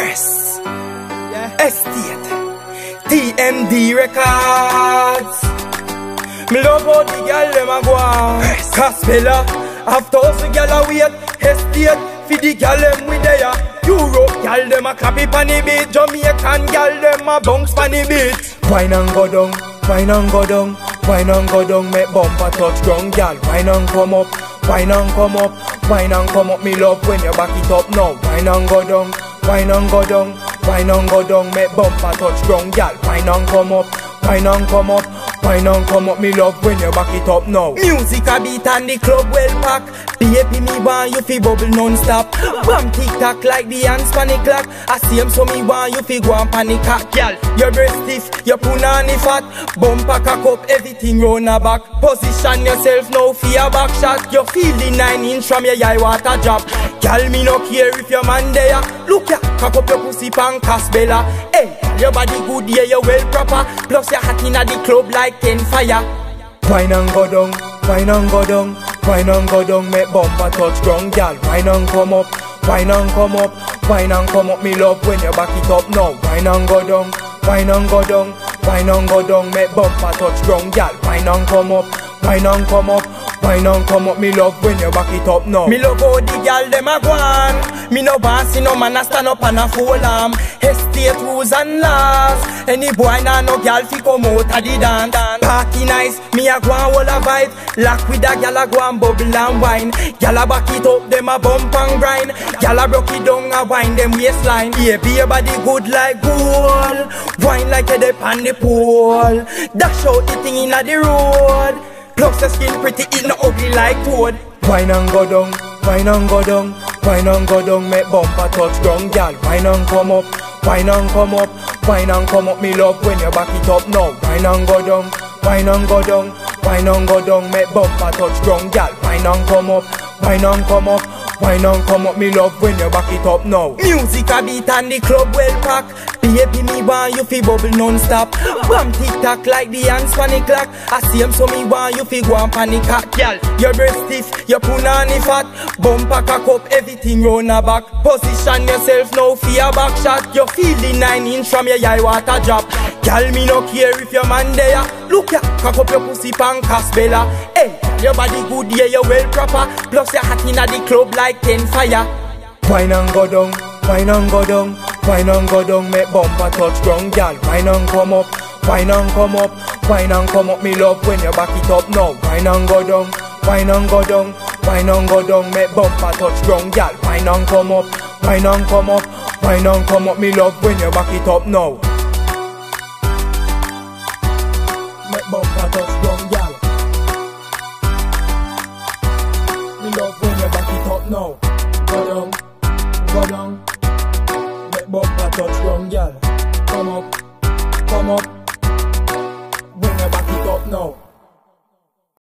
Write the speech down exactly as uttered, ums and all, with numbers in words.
Press, yeah. Estate, T M D Records. Me love how the girl dem a go on. Caspella, have thousand girl a wait. Estate, for the girl dem we there. Europe girl dem a clap it on the beat. Jamaican girl dem a bounce on the beat. Wine and go down, wine and go down, wine and go down. Make bumper touch ground, girl. Wine and come up, wine and come up, wine and come up. Me love when you back it up now. Wine and go down, wine and go down, wine and go down. Make bumper touch ground, girl. Wine and come up, wine and come up, wine and come up. Me love when you back it up now. Music a beat and the club well pack. Baby me want you fi bubble non-stop. Bam tick-tock like the hands pan the clock. I see him so me want you fi go and panic cock. Girl, your breast stiff, your punani fat. Bumper cock up, everything round a back. Position yourself now for your back shot. You feel the nine inch from your eye water drop. Girl, me no care if your man there. Look ya, cock up your pussy pan Caspella. Hey, your body good, yeah, you well proper. Plus your hot inna the club like ten fire. Wine and go down, wine and go down, wine and go down. Make bumper touch ground, girl. Wine and come up, wine and come up, wine and come up. Me love when you back it up now. Wine and go down, wine and go down, wine and go down. Make bumper touch ground, girl. Wine and come up, wine and come up, wine and come up. Me love when you back it up now. Me love how the girl dem a go on. Me no want see no man a stand up and a full arm. Estate rules and laws. Any boy nah no girl fi come out a the dance. Party nice, me a go and hold a vibe. Lock with a girl a go and bubble and wine. Girl a back it up, dem a bump and grind. Girl a broke it down a wine dem waistline. Yeah, be your body good like gold. Wine like a dip on the pole. Dash out the thing inna the road. Plus your skin pretty, it no ugly like toad. Wine and go down, wine and go down, wine and go down. Make bumper touch ground, girl. Wine and come up, wine and come up, wine and come up. Me love when you back it up now. Wine and go down, wine and go down, wine and go down. Make bumper touch ground, girl. Wine and come up, wine and come up, wine and come up. Me love when you back it up now. Music a beat and the club well pack. Baby me want you fi bubble non-stop. Bam tick-tock like the hands pan the clock. I see him so me want you fi go and panic cock. Girl, your breast stiff, your punani fat. Bumper cock up, everything round a back. Position yourself now for your back shot. You feel the nine inch from your eye water drop. Girl, me no care if your man there. Look ya, cock up your pussy pan Caspella. Hey, your body good, yeah, you well proper. Plus your hot inna the club like ten fire. Wine and go down, wine and go down, wine and go down. Make bumper touch ground, girl. Wine and come up, wine and come up, wine and come up. Me love when you back it up now. Wine and go down, wine and go down, wine and go down. Make bumper touch ground, girl. Wine and come up, wine and come up, wine and come up. Me love when you back it up now. Make bumper touch ground, girl. Me love when you back it up now. Go down, go down. Make bumper touch ground, girl. Come up, come up. When you back it up now.